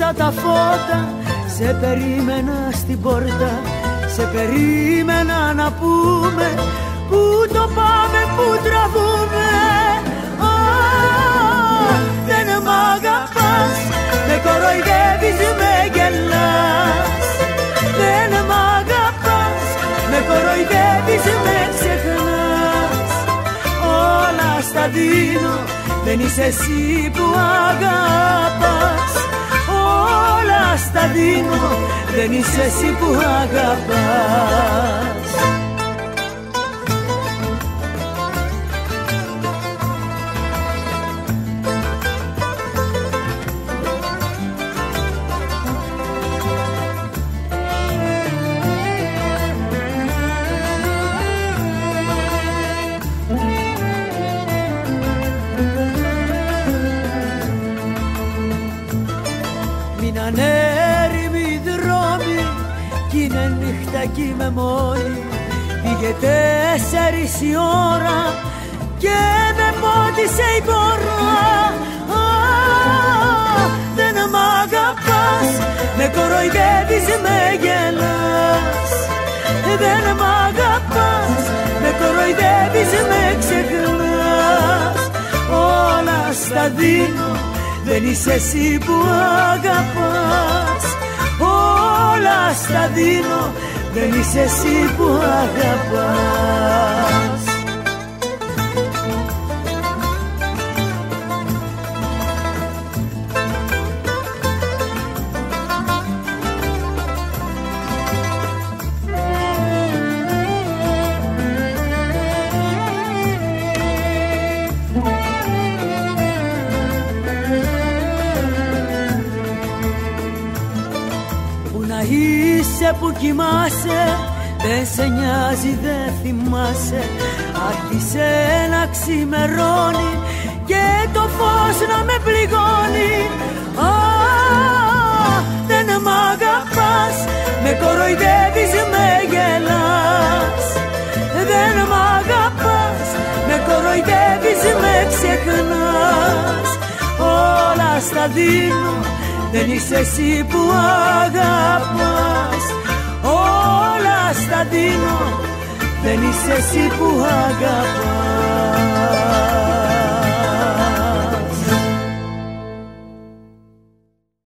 άνοιξα τα φώτα, σε περίμενα στην πόρτα, σε περίμενα να πούμε πού το πάμε, πού τραβούμε. Δεν μ' αγαπάς, με κοροϊδεύεις, με γελάς. Δεν μ' αγαπάς, με κοροϊδεύεις, με ξεχνάς. Όλα στα δίνω, δεν είσαι εσύ που αγαπάς. Όλα στα δίνω, δεν είσαι εσύ που αγαπάς. Έρημοι δρόμοι κι είναι νύχτα κι είμαι μόνη. Πήγε 4 η ώρα και με πότισε η πόρα. Δεν μ' αγαπάς, με κοροϊδεύεις, με γελάς. Δεν μ' αγαπάς, με κοροϊδεύεις, με ξεχνάς. Όλα στα δίνω, δεν είσαι εσύ που αγαπάς. Όλα στα δίνω, δεν είσαι εσύ που αγαπάς. Είσαι που κοιμάσαι, δεν σε νοιάζει, δεν θυμάσαι. Άρχισε να ξημερώνει και το φως να με πληγώνει. Δεν μ' αγαπάς, με κοροϊδεύεις, με γελάς. Δεν μ' αγαπάς, με κοροϊδεύεις, με ξεχνάς. Όλα στα δίνω, δεν είσαι εσύ που αγαπάς. Όλα στα δίνω, δεν είσαι εσύ που αγαπάς.